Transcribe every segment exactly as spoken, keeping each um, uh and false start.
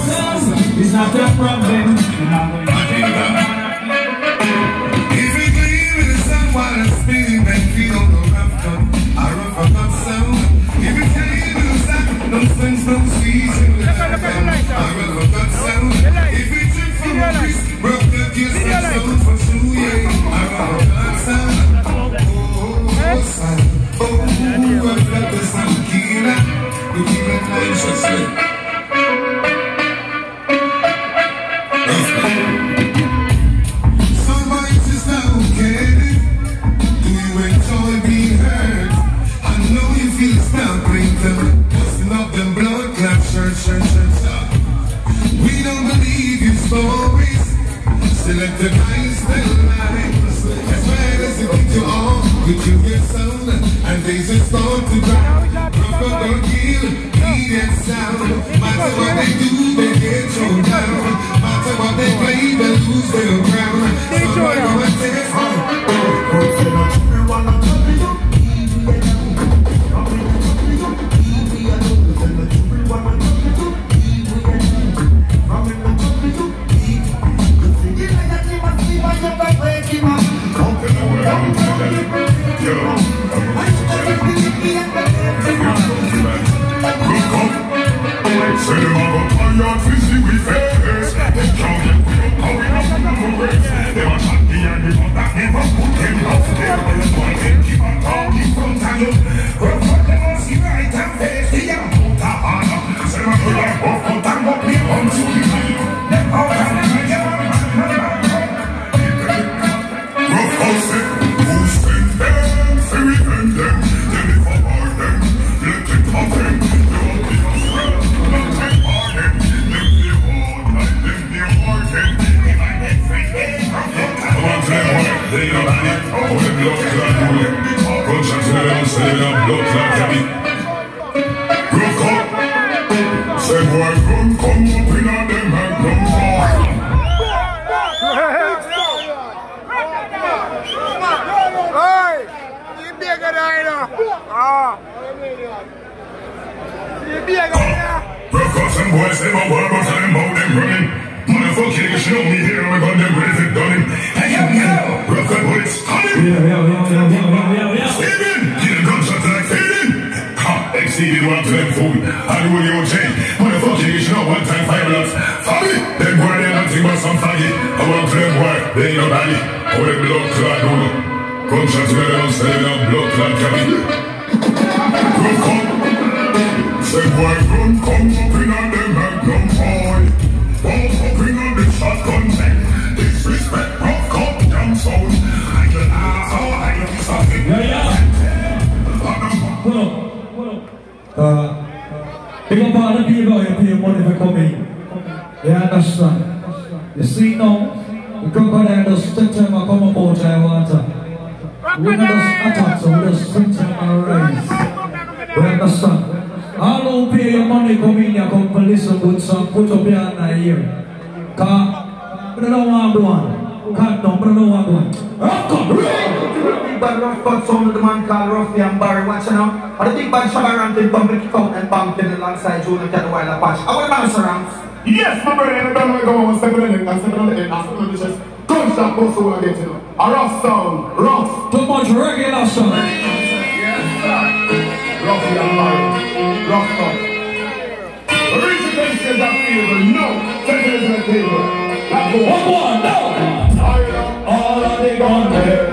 Ruffcutsound is not a problem. If we clean with the sun while I'm spinning, then feel on the Ruffcut, a Ruffcutsound. If we clean with the sun, no sense, no season, a Ruffcutsound. If we drink from the trees, Ruffcut gives us sound for two years, a Ruffcutsound. Oh, son, oh, Ruffcutsound, killer, we keep it nice and slick. We don't believe your stories. Select the guys that lies. As bad as it gets you on, you kill your sound, and they just start to cry. Ruffcut don't kill, he gets sound. Matter what they do, they get thrown down. Matter what they play, they lose their ground. Somebody gonna take home. Ruffcutsound boys, they won't work out them about them running. Motherfucker, you show me here, I'm gonna them ready to done him. Hey, yo, yo, Ruffcut bullets, cut him! Yo, yo, yo, yo, yo, yo, yo, Steven, get a gunshot like feeding! Ha, exceeded one to them fool. I do what you want change. Motherfucker, you should know one time fire blocks. Faggy, them boy, they're nothing but some faggy. I want to them boy, they ain't nobody. I want them blood clot, don't know. Gunshot together, don't stay without blood clot, cabin. Ruffcut. Say boy, run, come up in on them magnum boy. Walk up in on the shotgun neck. Disrespect, Ruffcut, damn soul. I can ask how I can something. Yeah, yeah. Hold on, hold on. Uh, big up all the people here pay money for coming. You understand? You see now, the crocodile does take time to come up out of the water. We don't just attack, so we just spring time and rise. You understand? All who pay your money come in here, come to listen good song, put up your hand in here. Cause we don't want one. Can't no, we don't want one. Ruffcut! Big bad Ruffcutsound with the man called Ruffy and Barry, watching out. And the big bad Shabba ranting, bumping, kick out and bumping alongside Junior Cat Wild Apache. I want to bounce around. Yes, my brother, I don't want to go on stepping on the neck, stepping on the head, and stepping on the chest. Gunshot goes to again, you know. A rough sound, rough. Too much regular sound. Yes, sir. Ruffy and Barry. Ruffcut. The reason they say that favor, no, take it as a table. That go one more, no! All of the gun there.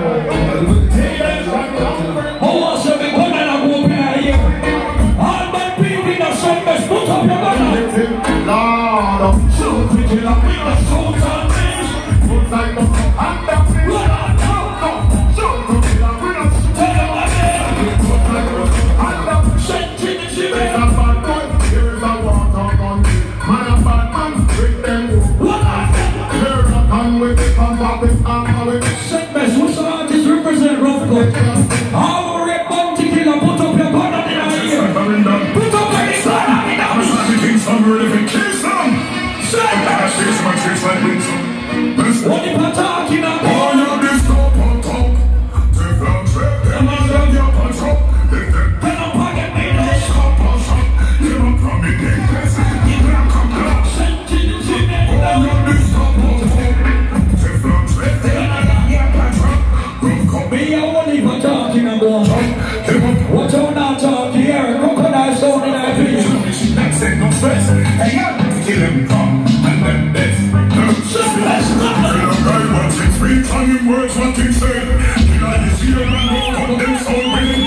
Who wants to be good and a good player here? All my people in the service, put up your gun. Lord of so quickly, I'm in the soul and things. Put like the hand up. So quickly, I'm in the soul. Tell them again. Put like the hand up. Send to the city. There's a bad boy, here's a water gun. Man a bad man, break them. Here's a gun with the pump of this arm. Send mess, what's the artist represent Ruffcut? All red bounty killer, put up your gun on the ear. Put up your gun on the ear. I'm trying to think some real if it kills some. Send I chase my chase like wings. what if I'm talking about? All of this talk on talk. Take down trip, them and them your punch up. When I'm pocket me, let's Stop on shot. Give up from me, dangerous. Send stress. Hey, I kill him come and then this. Kill a guy once it speaks on him words what he said. Kill a you see a man who cut them so willing.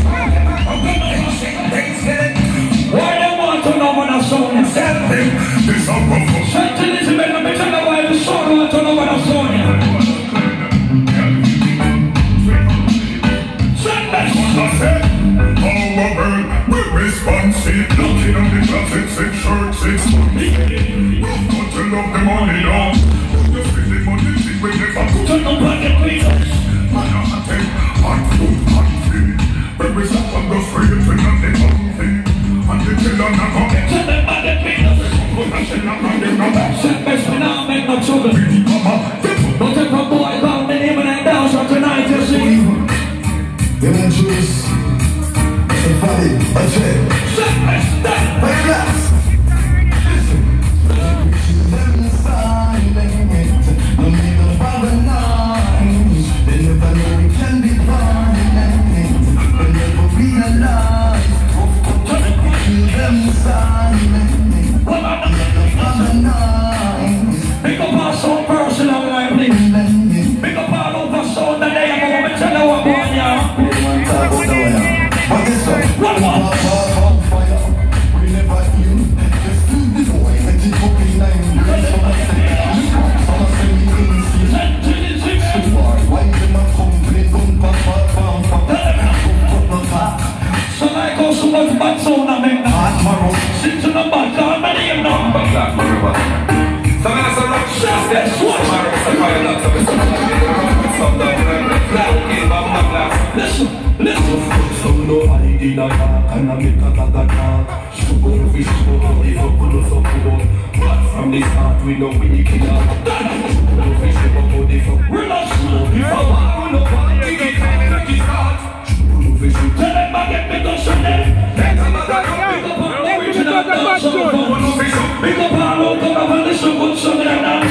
Why they want to know what I saw in something? This up of Something is a better better than why the son want to know what I saw in. Responsive, looking on the closet, six shirts, six money. Got to love the money, no. You spend the money, see when they fuck. Turn the pocket, please. Man, I take hot food, hot food. Baby, someone goes free to nothing, nothing. And the killer not come. Turn the pocket, please. Set best me now, make no trouble. Don't take a boy down, then even and down, so tonight you see. You want to choose? Funny, a check. Very glass. Them silent, no need no paralyze. They never know we can be violent. They never realize. Them silent, no paralyze. Pick up our soul personal life, please. Pick up our over soul that they are going to tell you about you. What is up? What one? Fire, we never heal. Just do the boy, let it go in line. I'ma send me in, see why them a complain, don't pop, pop, pop, pop. So like go so much bad sound I make now. Sit to the back, call my name now. So I'm going to rock shots that swatch. Listen, listen. So no I did a talk and I make a gaga. Sugar fish, sugar, if you could so good. But from the start we know we kill her. Sugar fish, sugar, if you We're not slow. If I want to find the key, let it start. Sugar fish, sugar. Tell them I get big up Sunday. Big up on the original dance. Big up all over, come up and listen good song and